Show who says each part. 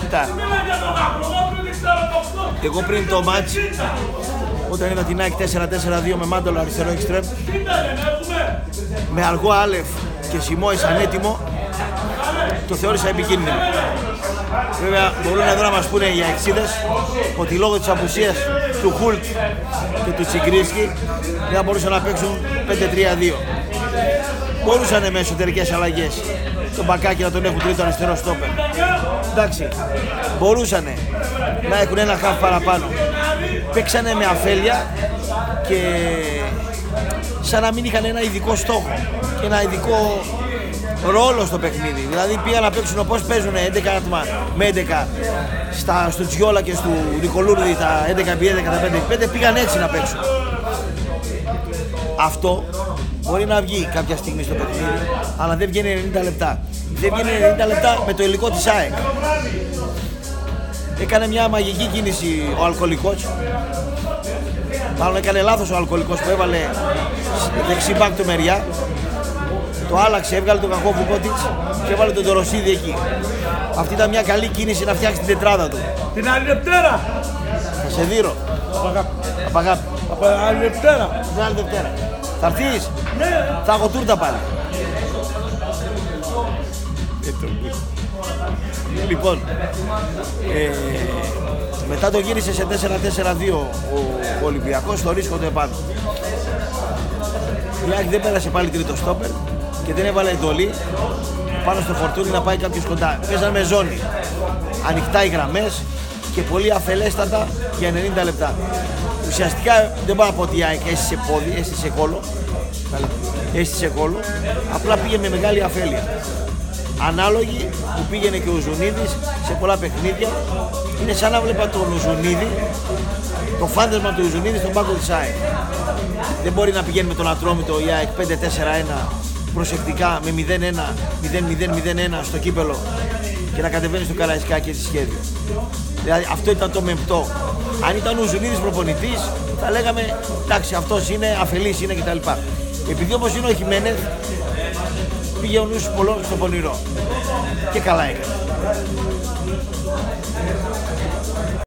Speaker 1: Κοίτα, εγώ πριν το μάτς, όταν είδα την ΑΕΚ 4-4-2 με Μάντολο αριστερό εξτρέμ, με αργό Άλεφ και Σιμόη σαν έτοιμο, το θεώρησα επικίνδυνο. Βέβαια μπορούν εδώ να μας πούνε οι αεξίδες ότι λόγω της απουσίας του Χουλτ και του Τσιγκρίσκι δεν μπορούσαν να παίξουν 5-3-2. Μπορούσαν με εσωτερικές αλλαγές τον Μπακάκι να τον έχουν τρίτο αριστερό στόπερ. Εντάξει, μπορούσαν να έχουν ένα χαφ παραπάνω. Παίξανε με αφέλεια και σαν να μην είχαν ένα ειδικό στόχο και ένα ειδικό ρόλο στο παιχνίδι. Δηλαδή πήγαν να παίξουν όπως παίζουν 11 άτομα με 11 στο Τσιόλα και στο Νικολούρδη τα 11x11, τα 5x5, πήγαν έτσι να παίξουν. Αυτό μπορεί να βγει κάποια στιγμή στο παιχνίδι, αλλά δεν βγαίνει 90 λεπτά. Δεν βγαίνει 90 λεπτά με το υλικό της ΑΕΚ. Έκανε μια μαγική κίνηση ο αλκοολικός. Μάλλον έκανε λάθος ο αλκοολικός που έβαλε δεξί μπακ του μεριά. Το άλλαξε, έβγαλε τον κακό Βουκότιτς και έβαλε τον Τοροσίδη εκεί. Αυτή ήταν μια καλή κίνηση να φτιάξει την τετράδα του.
Speaker 2: Την άλλη Δευτέρα!
Speaker 1: Θα σε δείρω. Απαγάπη.
Speaker 2: Από άλλη Δευτέρα!
Speaker 1: Την άλλη Δευτέρα. Θα έρθεις?
Speaker 2: Ναι!
Speaker 1: Θα έχω τούρτα πάλι. Λοιπόν, μετά το γύρισε σε 4-4-2 ο Ολυμπιακός, το ρίσκο του επάνω. Η ΑΕΚ δεν πέρασε πάλι τρίτο στόπερ και δεν έβαλε εντολή πάνω στο Φορτούνι να πάει κάποιος κοντά. Παίζαν με ζώνη, ανοιχτά οι γραμμές και πολύ αφελέστατα για 90 λεπτά. Ουσιαστικά δεν μπορώ να πω ότι η ΑΕΚ έστησε πόδι, έστησε κόλλο, απλά πήγε με μεγάλη αφέλεια. Ανάλογη που πήγαινε και ο Ζουνίδης σε πολλά παιχνίδια. Είναι σαν να βλέπα τον Ζουνίδη, το φάντασμα του Ζουνίδη στον πάγκο της ΑΕΚ. Δεν μπορεί να πηγαίνει με τον Ατρόμητο η ΑΕΚ 5-4-1 προσεκτικά με 0-1 στο κύπελο και να κατεβαίνει στο Καραϊσκάκι έτσι σχέδιο. Δηλαδή αυτό ήταν το μεμπτό. Αν ήταν ο Ζουνίδης προπονητής θα λέγαμε εντάξει, αυτός είναι, αφελής είναι κτλ. Επειδή όμως είναι ο Χιμένεθ, πήγε ο νους πολλών στο πονηρό και καλά έκανε.